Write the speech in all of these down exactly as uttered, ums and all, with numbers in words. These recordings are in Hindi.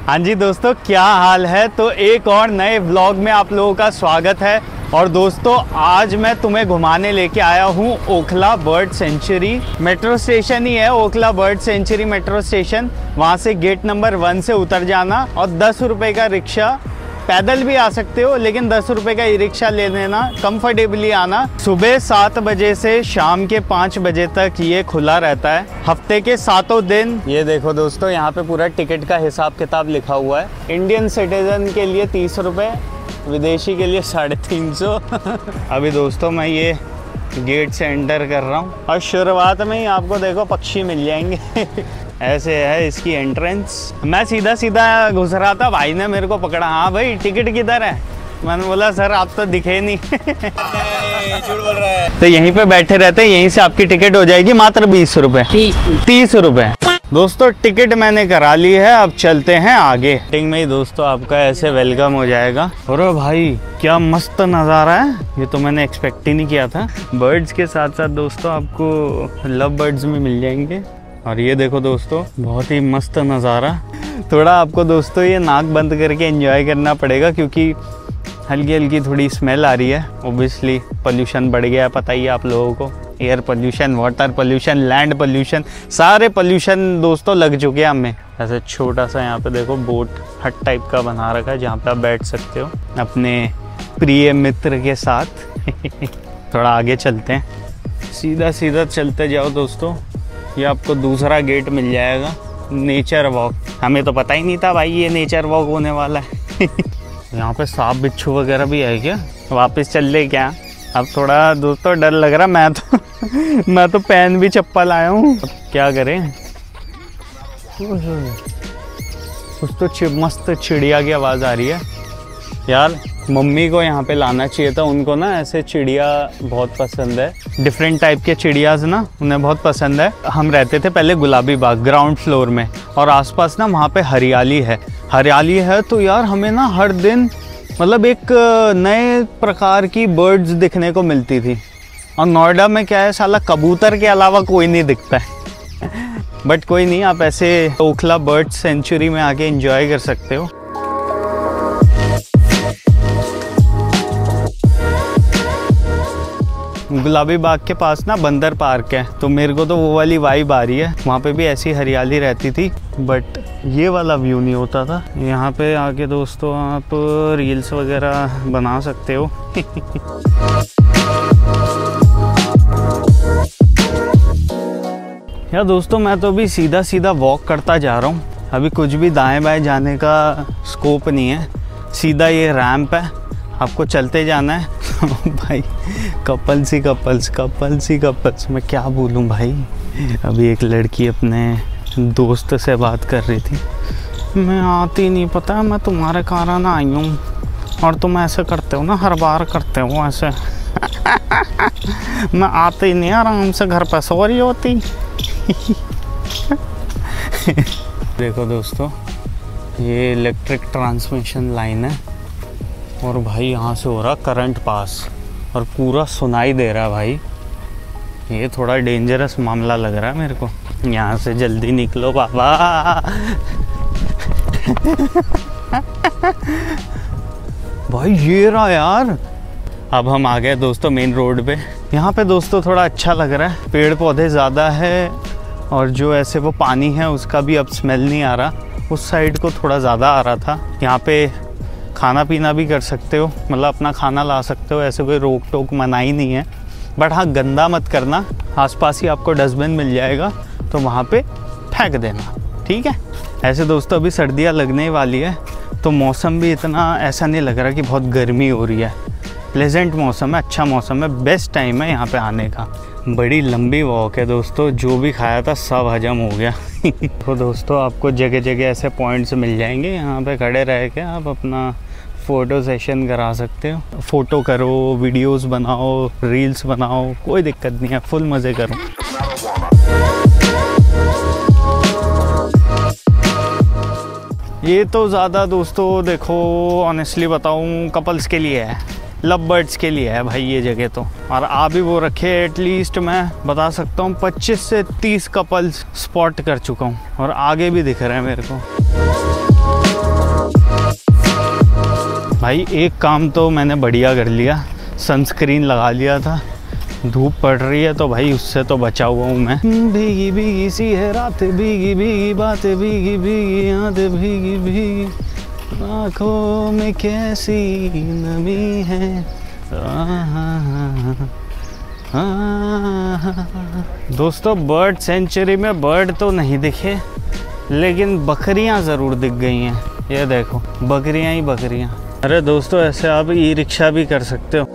हाँ जी दोस्तों, क्या हाल है। तो एक और नए व्लॉग में आप लोगों का स्वागत है। और दोस्तों आज मैं तुम्हें घुमाने लेके आया हूँ Okhla bird sanctuary. Metro station ही है Okhla bird sanctuary metro station. वहाँ से गेट नंबर वन से उतर जाना और दस रुपये का रिक्शा, पैदल भी आ सकते हो लेकिन दस रुपये का ई रिक्शा ले लेना, कंफर्टेबली आना। सुबह सात बजे से शाम के पाँच बजे तक ये खुला रहता है, हफ्ते के सातों दिन। ये देखो दोस्तों, यहाँ पे पूरा टिकट का हिसाब किताब लिखा हुआ है। इंडियन सिटीजन के लिए तीस रुपये, विदेशी के लिए साढ़े तीन सौ। अभी दोस्तों मैं ये गेट से एंटर कर रहा हूँ और शुरुआत में ही आपको देखो पक्षी मिल जाएंगे। ऐसे है इसकी एंट्रेंस। मैं सीधा सीधा घुस रहा था, भाई ने मेरे को पकड़ा, हाँ भाई टिकट किधर है। मैंने बोला सर आप तो दिखे नहीं। झूठ बोल रहा है। तो यहीं पे बैठे रहते हैं, यहीं से आपकी टिकट हो जाएगी मात्र बीस रुपए, तीस रुपए। दोस्तों टिकट मैंने करा ली है, अब चलते हैं आगे। टिंग में ही दोस्तों आपका ऐसे वेलकम हो जाएगा। और भाई क्या मस्त नज़ारा है, ये तो मैंने एक्सपेक्ट ही नहीं किया था। बर्ड्स के साथ साथ दोस्तों आपको लव बर्ड्स भी मिल जाएंगे। और ये देखो दोस्तों, बहुत ही मस्त नज़ारा। थोड़ा आपको दोस्तों ये नाक बंद करके एंजॉय करना पड़ेगा क्योंकि हल्की हल्की थोड़ी स्मेल आ रही है। ओबियसली पोल्यूशन बढ़ गया है, पता ही है आप लोगों को। Air pollution, water pollution, land pollution, सारे पोल्यूशन दोस्तों लग चुके हैं हमें। ऐसे छोटा सा यहाँ पे देखो बोट हट टाइप का बना रखा है जहाँ पे आप बैठ सकते हो अपने प्रिय मित्र के साथ। थोड़ा आगे चलते हैं, सीधा सीधा चलते जाओ दोस्तों, ये आपको दूसरा गेट मिल जाएगा, नेचर वॉक। हमें तो पता ही नहीं था भाई ये नेचर वॉक होने वाला है। यहाँ पे सांप बिच्छू वगैरह भी है क्या? वापस चल ले क्या? अब थोड़ा दोस्तों डर लग रहा। मैं तो मैं तो पहन भी चप्पल आया हूँ, अब क्या करें। कुछ तो चि, मस्त चिड़िया की आवाज़ आ रही है यार। मम्मी को यहाँ पे लाना चाहिए था, उनको ना ऐसे चिड़िया बहुत पसंद है। डिफरेंट टाइप के चिड़ियाज़ ना उन्हें बहुत पसंद है। हम रहते थे पहले गुलाबी बाग ग्राउंड फ्लोर में, और आसपास ना वहाँ पे हरियाली है हरियाली है तो यार हमें ना हर दिन मतलब एक नए प्रकार की बर्ड्स दिखने को मिलती थी। और नोएडा में क्या है, साला कबूतर के अलावा कोई नहीं दिखता है। बट कोई नहीं, आप ऐसे ओखला बर्ड सेंचुरी में आके एंजॉय कर सकते हो। गुलाबी बाग के पास ना बंदर पार्क है, तो मेरे को तो वो वाली वाइब आ रही है। वहाँ पे भी ऐसी हरियाली रहती थी बट ये वाला व्यू नहीं होता था। यहाँ पे आके दोस्तों आप रील्स वगैरह बना सकते हो। यार दोस्तों मैं तो अभी सीधा सीधा वॉक करता जा रहा हूँ, अभी कुछ भी दाएं बाएं जाने का स्कोप नहीं है। सीधा ये रैंप है, आपको चलते जाना है। भाई कपल्स ही कपल्स कपल्स ही कपल्स मैं क्या बोलूँ भाई। अभी एक लड़की अपने दोस्त से बात कर रही थी, मैं आती नहीं, पता है मैं तुम्हारे कारण आई हूँ और तुम ऐसे करते हो ना, हर बार करते हो ऐसे। मैं आती नहीं, आराम से घर पर सो रही होती। देखो दोस्तों ये इलेक्ट्रिक ट्रांसमिशन लाइन है और भाई यहाँ से हो रहा करंट पास और पूरा सुनाई दे रहा है भाई। ये थोड़ा डेंजरस मामला लग रहा है मेरे को। यहाँ से जल्दी निकलो बाबा। भाई ये रहा यार। अब हम आ गए दोस्तों मेन रोड पे। यहाँ पे दोस्तों थोड़ा अच्छा लग रहा है, पेड़ पौधे ज़्यादा है और जो ऐसे वो पानी है उसका भी अब स्मेल नहीं आ रहा। उस साइड को थोड़ा ज़्यादा आ रहा था। यहाँ पे खाना पीना भी कर सकते हो, मतलब अपना खाना ला सकते हो, ऐसे कोई रोक टोक मनाही नहीं है। बट हाँ गंदा मत करना, आसपास ही आपको डस्टबिन मिल जाएगा तो वहाँ पे फेंक देना, ठीक है। ऐसे दोस्तों अभी सर्दियाँ लगने वाली है तो मौसम भी इतना ऐसा नहीं लग रहा कि बहुत गर्मी हो रही है। प्लेजेंट मौसम है, अच्छा मौसम है, बेस्ट टाइम है यहाँ पे आने का। बड़ी लंबी वॉक है दोस्तों, जो भी खाया था सब हजम हो गया। तो दोस्तों आपको जगह जगह ऐसे पॉइंट्स मिल जाएंगे, यहाँ पे खड़े रह के आप अपना फ़ोटो सेशन करा सकते हो। फ़ोटो करो, वीडियोस बनाओ, रील्स बनाओ, कोई दिक्कत नहीं है, फुल मज़े करो। ये तो ज़्यादा दोस्तों देखो ऑनेस्टली बताऊँ कपल्स के लिए है, लव बर्ड्स के लिए है भाई ये जगह तो। और आ भी वो रखे, एटलीस्ट मैं बता सकता हूँ पच्चीस से तीस कपल्स स्पॉट कर चुका हूँ और आगे भी दिख रहे हैं मेरे को। भाई एक काम तो मैंने बढ़िया कर लिया, सनस्क्रीन लगा लिया था। धूप पड़ रही है तो भाई उससे तो बचा हुआ हूँ मैं। भीगी भीगी सी है रात, भीगी भीगी बातें, भीगी भीगी यादें, भीगी भीगी आँखों में कैसी नमी है। दोस्तों बर्ड सेंचुरी में बर्ड तो नहीं दिखे, लेकिन बकरियां ज़रूर दिख गई हैं। ये देखो बकरियां ही बकरियां। अरे दोस्तों ऐसे आप ई रिक्शा भी कर सकते हो।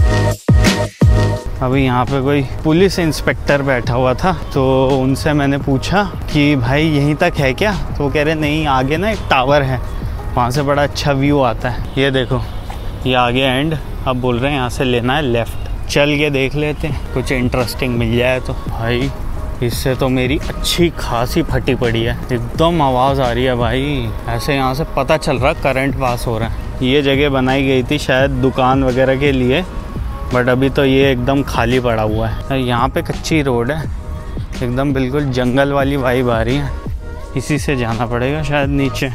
अभी यहाँ पे कोई पुलिस इंस्पेक्टर बैठा हुआ था, तो उनसे मैंने पूछा कि भाई यहीं तक है क्या? तो वो कह रहे नहीं, आगे ना एक टावर है, वहाँ से बड़ा अच्छा व्यू आता है। ये देखो ये आगे एंड। अब बोल रहे हैं यहाँ से लेना है लेफ़्ट। चल के देख लेते हैं, कुछ इंटरेस्टिंग मिल जाए तो। भाई इससे तो मेरी अच्छी खासी फटी पड़ी है, एकदम आवाज़ आ रही है भाई। ऐसे यहाँ से पता चल रहा करंट पास हो रहा है। ये जगह बनाई गई थी शायद दुकान वगैरह के लिए, बट अभी तो ये एकदम खाली पड़ा हुआ है। यहाँ पे कच्ची रोड है, एकदम बिल्कुल जंगल वाली वाइब आ रही है। इसी से जाना पड़ेगा शायद नीचे।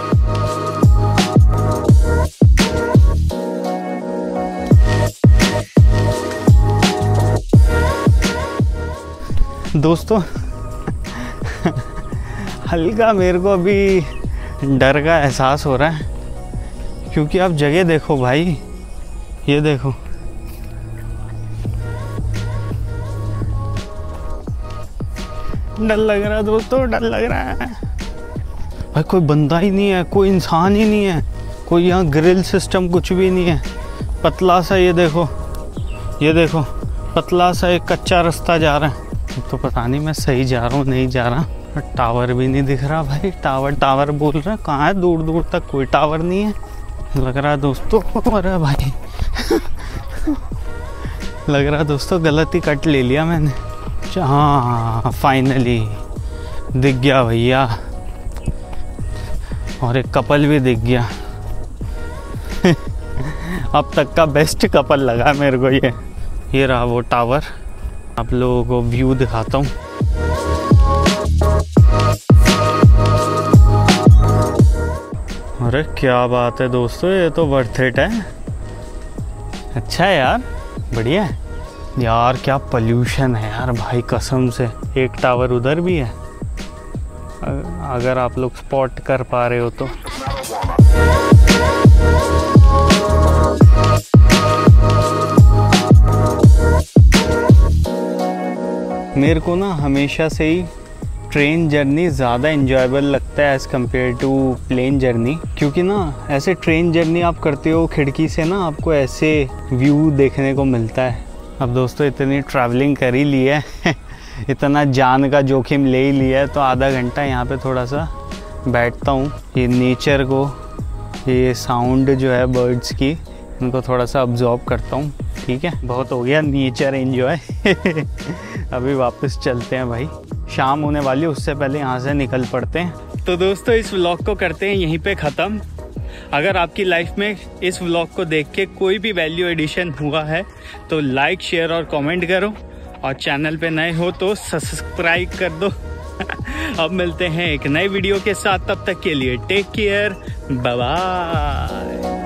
दोस्तों हल्का मेरे को अभी डर का एहसास हो रहा है, क्योंकि आप जगह देखो भाई, ये देखो। डर लग रहा है दोस्तों, डर लग रहा है भाई। कोई बंदा ही नहीं है, कोई इंसान ही नहीं है, कोई यहाँ ग्रिल सिस्टम कुछ भी नहीं है। पतला सा ये देखो, ये देखो पतला सा एक कच्चा रास्ता जा रहा है। तो पता नहीं मैं सही जा रहा हूँ नहीं जा रहा। टावर भी नहीं दिख रहा भाई। टावर टावर बोल रहे हैं, कहाँ है? दूर दूर तक कोई टावर नहीं है लग रहा है दोस्तों। अरे भाई लग रहा है दोस्तों गलत ही कट ले लिया मैंने। हाँ फाइनली दिख गया भैया, और एक कपल भी दिख गया। अब तक का बेस्ट कपल लगा मेरे को ये। ये रहा वो टावर, आप लोगों को व्यू दिखाता हूँ। अरे क्या बात है दोस्तों, ये तो वर्थ इट है। अच्छा है यार, बढ़िया है यार। क्या पोल्यूशन है यार भाई कसम से। एक टावर उधर भी है, अगर आप लोग स्पॉट कर पा रहे हो तो। मेरे को ना हमेशा से ही ट्रेन जर्नी ज़्यादा इंजॉयबल लगता है as compare to plane journey, क्योंकि ना ऐसे ट्रेन जर्नी आप करते हो खिड़की से ना, आपको ऐसे व्यू देखने को मिलता है। अब दोस्तों इतनी ट्रैवलिंग कर ही ली है इतना जान का जोखिम ले ही लिया है, तो आधा घंटा यहाँ पे थोड़ा सा बैठता हूँ। ये नेचर को, ये साउंड जो है बर्ड्स की, उनको थोड़ा सा ऑब्जॉर्व करता हूँ। ठीक है, बहुत हो गया नेचर एंजॉय अभी वापस चलते हैं भाई, शाम होने वाली है, उससे पहले यहाँ से निकल पड़ते हैं। तो दोस्तों इस व्लॉग को करते हैं यहीं पे ख़त्म। अगर आपकी लाइफ में इस व्लॉग को देख के कोई भी वैल्यू एडिशन हुआ है तो लाइक शेयर और कमेंट करो, और चैनल पे नए हो तो सब्सक्राइब कर दो। अब मिलते हैं एक नए वीडियो के साथ, तब तक के लिए टेक केयर, बाय बाय।